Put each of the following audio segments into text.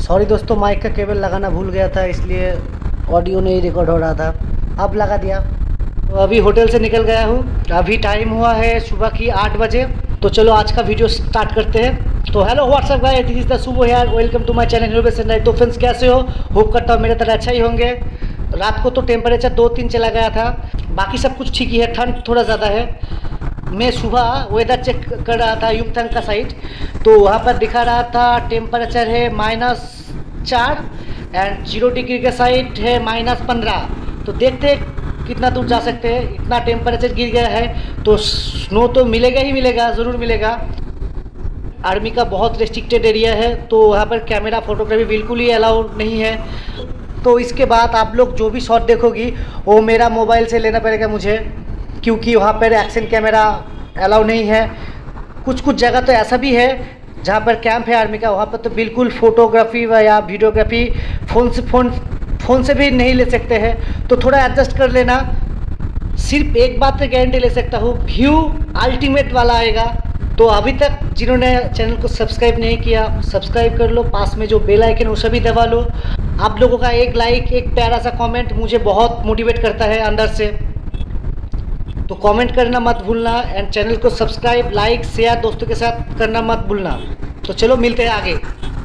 Sorry दोस्तों, mic का cable लगाना भूल गया था, इसलिए ऑडियो नहीं रिकॉर्ड हो रहा था। अब लगा दिया। तो अभी होटल से निकल गया हूँ। अभी टाइम हुआ है सुबह की 8 बजे। तो चलो आज का वीडियो स्टार्ट करते हैं। तो hello whatsapp guys, this is the Shubh यार, welcome to my channel innovation. तो फ्रेंड्स कैसे हो? होप करता हूँ मेरे तरह अच्छा ही होंगे। रात को तो टेम्परेचर 2-3 चला गया था, बाकी सब कुछ ठीक ही है। ठंड थोड़ा ज़्यादा है। मैं सुबह वेदर चेक कर रहा था युमथांग का साइड, तो वहाँ पर दिखा रहा था टेम्परेचर है -4 एंड 0 डिग्री के साइड है -15। तो देखते हैं कितना दूर जा सकते हैं। इतना टेम्परेचर गिर गया है तो स्नो तो मिलेगा ही मिलेगा, ज़रूर मिलेगा। आर्मी का बहुत रेस्ट्रिक्टेड एरिया है, तो वहाँ पर कैमरा फोटोग्राफी बिल्कुल ही अलाउ नहीं है। तो इसके बाद आप लोग जो भी शॉट देखोगी वो मेरा मोबाइल से लेना पड़ेगा मुझे, क्योंकि वहाँ पर एक्शन कैमरा अलाउ नहीं है। कुछ कुछ जगह तो ऐसा भी है जहाँ पर कैंप है आर्मी का, वहाँ पर तो बिल्कुल फ़ोटोग्राफी या वीडियोग्राफी फ़ोन से भी नहीं ले सकते हैं। तो थोड़ा एडजस्ट कर लेना। सिर्फ एक बात पे गारंटी ले सकता हूँ, व्यू अल्टीमेट वाला आएगा। तो अभी तक जिन्होंने चैनल को सब्सक्राइब नहीं किया, सब्सक्राइब कर लो। पास में जो बेल आइकन है वो सभी दबा लो। आप लोगों का एक लाइक, एक प्यारा सा कमेंट मुझे बहुत मोटिवेट करता है अंदर से। तो कमेंट करना मत भूलना एंड चैनल को सब्सक्राइब, लाइक, शेयर दोस्तों के साथ करना मत भूलना। तो चलो मिलते हैं आगे।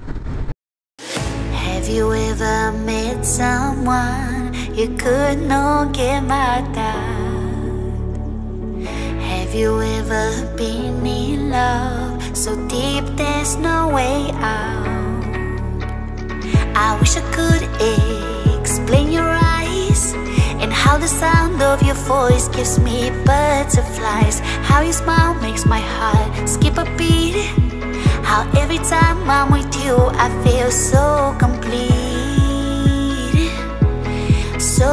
Have you ever met someone you could not get mad at? Have you ever been in love so deep there's no way out? I wish I could explain your eyes and how the sound of your voice gives me butterflies. How your smile makes my heart skip a beat. How every time I'm with you I feel so complete, so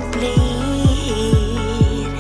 complete.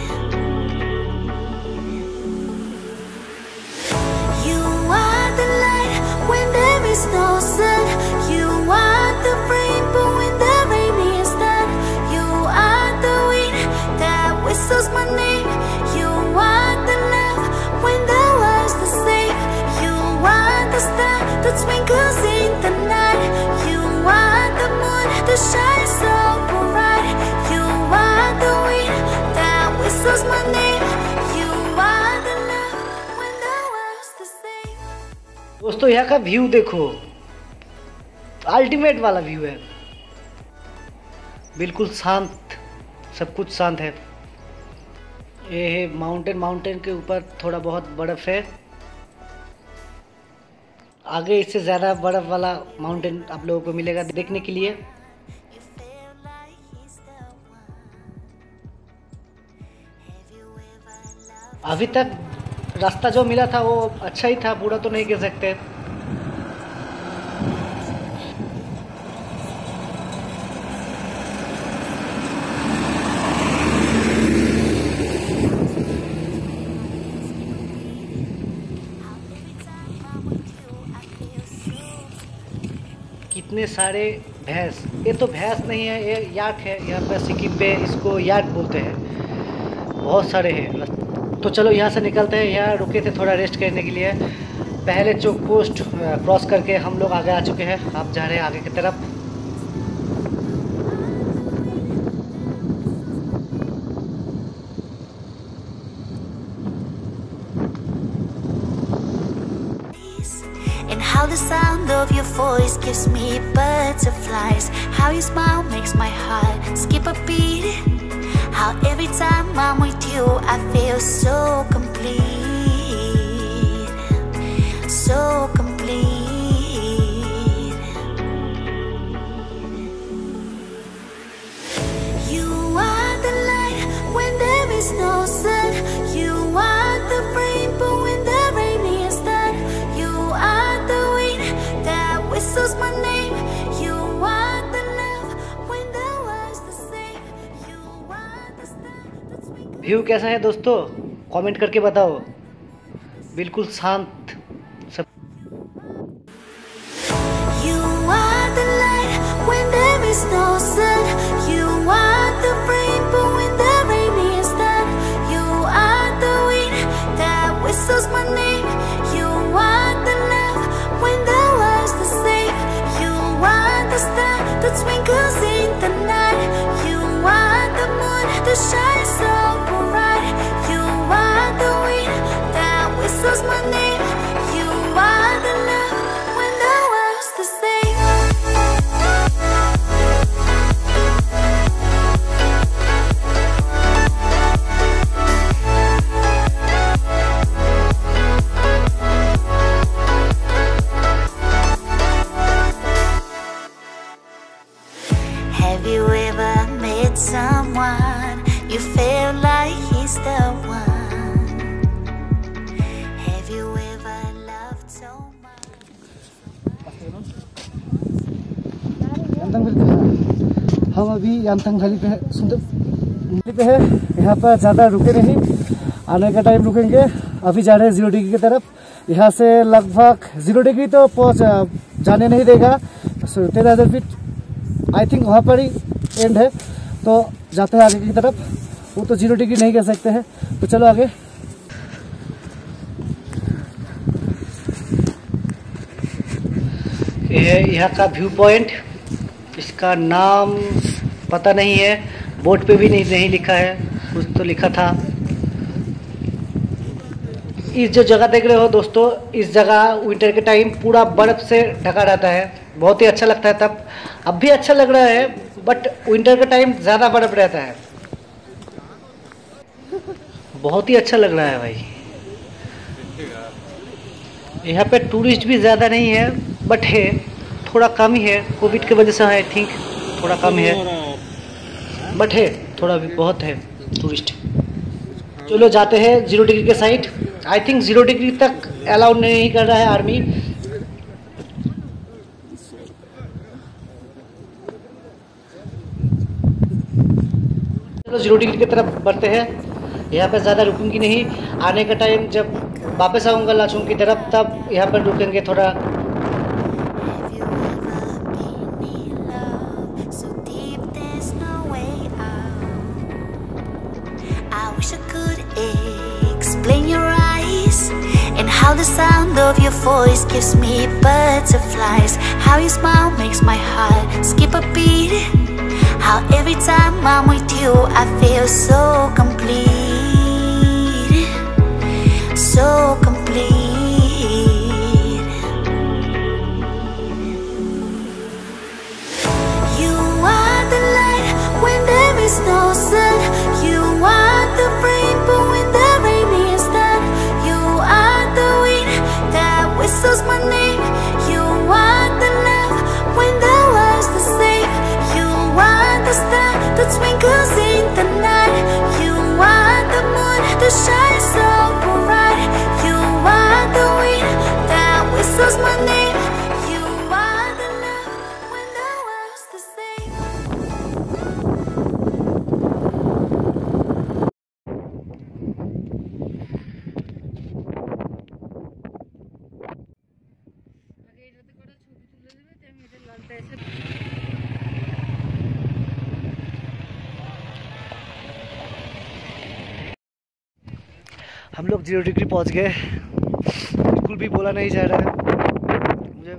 You are the light when there is no sun. You are the rainbow when the rain is done. You are the wind that whistles my name. You are the love when the world's the same. You are the star that twinkles in the night. You are the moon that shines so bright. You are the wind that whistles my name. You are the love when the world's the same. दोस्तों यहाँ का view देखो, ultimate वाला view है। बिल्कुल शांत, सब कुछ शांत है। ये है माउंटेन के ऊपर थोड़ा बहुत बर्फ़ है। आगे इससे ज़्यादा बर्फ़ वाला माउंटेन आप लोगों को मिलेगा देखने के लिए। अभी तक रास्ता जो मिला था वो अच्छा ही था, बुरा तो नहीं कह सकते। कितने सारे भैंस, ये तो भैंस नहीं है, ये याक है। यहाँ पर सिक्किम पे इसको याक बोलते हैं। बहुत सारे हैं। तो चलो यहाँ से निकलते हैं। यहाँ रुके थे थोड़ा रेस्ट करने के लिए। पहले चेक पोस्ट क्रॉस करके हम लोग आगे आ चुके हैं। आप जा रहे हैं आगे की तरफ। And how the sound of your voice gives me butterflies. How your smile makes my heart skip a beat. How every time I'm with you I feel so complete, so complete. You are the light when there is no sun. You are the rainbow when the rain is done. You are the wind that whistles my name. You are the love when the world's the same. You are the star that twinkles. View कैसा है दोस्तों? Comment करके बताओ। बिल्कुल शांत सब। You are the light when there is no sun. You are the rainbow when the rain is done. You are the wind that whistles my name. You are the love when the world's the same. You are हम अभी यांथंग valley पे है। यहाँ पर ज़्यादा रुके नहीं, आने का टाइम रुकेंगे। अभी जा रहे हैं 0 डिग्री की तरफ। यहाँ से लगभग 0 डिग्री तो जाने नहीं देगा, 13,000 फीट आई थिंक वहाँ पर ही एंड है। तो जाते हैं आगे की तरफ। वो तो 0 डिग्री नहीं कह सकते हैं, तो चलो आगे। ये है यहाँ का व्यू पॉइंट। इसका नाम पता नहीं है, बोर्ड पे भी नहीं लिखा है, कुछ तो लिखा था। इस जो जगह देख रहे हो दोस्तों, इस जगह विंटर के टाइम पूरा बर्फ से ढका रहता है, बहुत ही अच्छा लगता है। तब अब भी अच्छा लग रहा है, बट विंटर के टाइम ज़्यादा बर्फ रहता है। बहुत ही अच्छा लग रहा है भाई। यहाँ पे टूरिस्ट भी ज़्यादा नहीं है, बट है, थोड़ा कम ही है। कोविड की वजह से आई थिंक थोड़ा कम है, बट है थोड़ा भी, बहुत है टूरिस्ट। चलो जाते हैं 0 डिग्री के साइड। आई थिंक 0 डिग्री तक अलाउड नहीं कर रहा है आर्मी। चलो 0 डिग्री की तरफ बढ़ते हैं। यहाँ पे ज़्यादा रुकूंगी नहीं, आने का टाइम जब वापस आऊँगा लाचुंग की तरफ, तब यहाँ पर रुकेंगे थोड़ा। How the sound of your voice gives me butterflies. How your smile makes my heart skip a beat. How every time I'm with you I feel so complete. So complete. You are the light when there is no sun. You are the rainbow when the rain is done. You are the wind that whistles my name. You are the love when the world's the same. You are the star that twinkles in the night. You are the moon that shines so bright. You are the wind that whistles my name. You are the love when the world's the same. हम लोग 0 degree पहुंच गए। बिल्कुल भी बोला नहीं जा रहा है मुझे,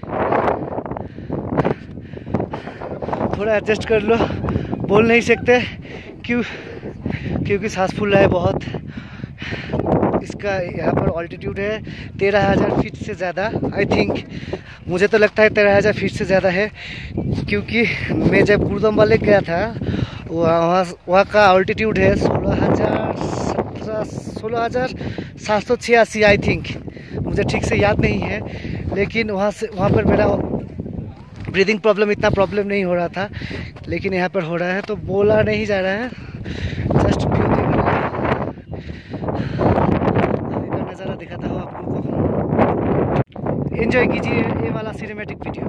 थोड़ा एडजस्ट कर लो। बोल नहीं सकते क्योंकि सांस फूल रहा है बहुत। इसका यहाँ पर ऑल्टीट्यूड है 13,000 फीट से ज़्यादा। आई थिंक मुझे तो लगता है 13,000 फीट से ज़्यादा है, क्योंकि मैं जब गुरुदम वाले गया था वहाँ का ऑल्टीट्यूड है 16,786 आई थिंक। मुझे ठीक से याद नहीं है, लेकिन वहाँ पर मेरा ब्रीदिंग प्रॉब्लम इतना प्रॉब्लम नहीं हो रहा था, लेकिन यहाँ पर हो रहा है। तो बोला नहीं जा रहा है, जस्ट व्यू देख रहा है। अभी का नज़ारा दिखाता हूँ आप लोगों को, एंजॉय कीजिए ये वाला सिनेमैटिक वीडियो।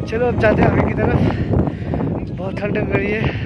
चलो अब जाते हैं आगे की तरफ, बहुत ठंड लग रही है।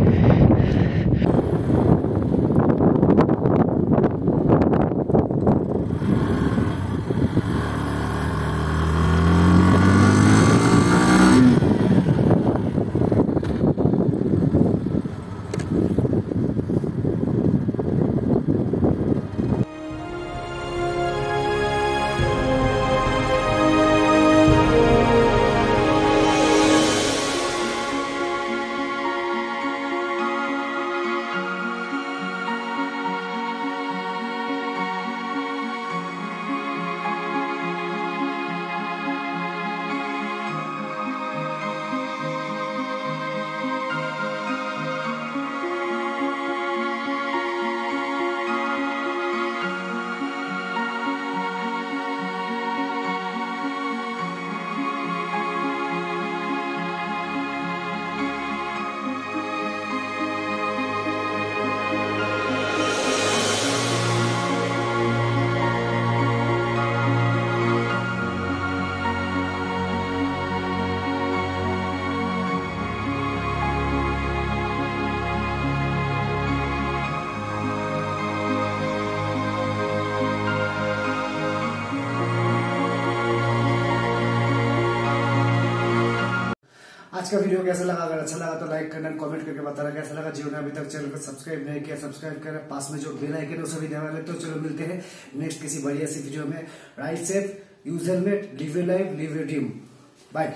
आज का वीडियो कैसा लगा? अगर अच्छा लगा तो लाइक करना, कमेंट करके बताना कैसा लगा। जिन्होंने अभी तक चैनल को सब्सक्राइब नहीं किया, सब्सक्राइब करें, पास में जो बेल आइकन है उसे भी दबा लें। तो चलो मिलते हैं नेक्स्ट किसी बढ़िया सी वीडियो में। Ride safe, use helmet, live your life, live your dream. Bye.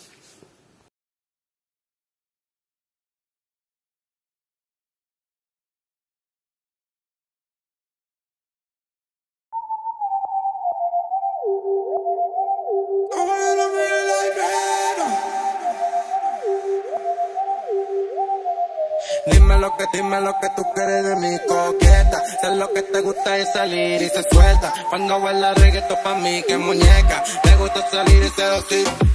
Dime lo que tú quieres de mi coqueta. Sé lo que te gusta es salir y se suelta. Cuando baila reggaetón pa' mí que muñeca. Me gusta salir y seducir.